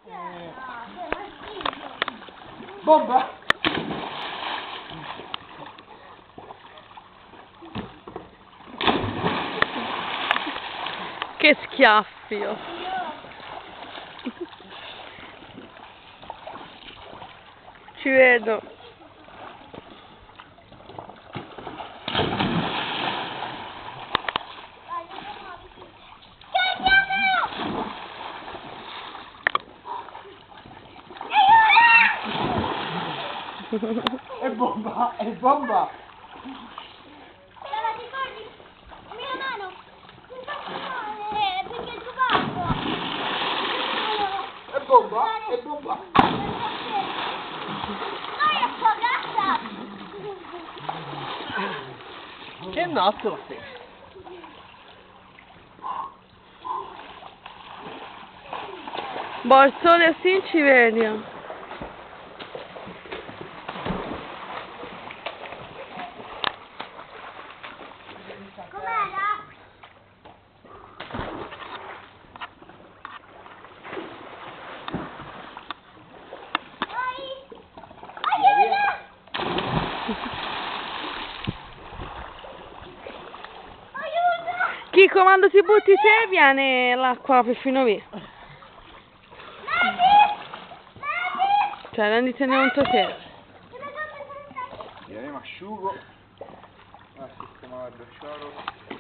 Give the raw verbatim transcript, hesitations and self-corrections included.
Eh. Bomba! Che schiaffi! Oh. Ci vedo. È bomba! È bomba! Allora, ti ricordi? Mia mano! Non faccio male, perché è trovato! È bomba! È bomba! Dai, è appagata! Che notto! Boh, il sole assim ci vedi. Com'era? Dai! Aiuto! Aiuto! Chi quando ti butti te viene l'acqua perfino via. Nati! Nati! Cioè, renditene conto te. Viene, mi asciugo. A sistemare il bracciolo.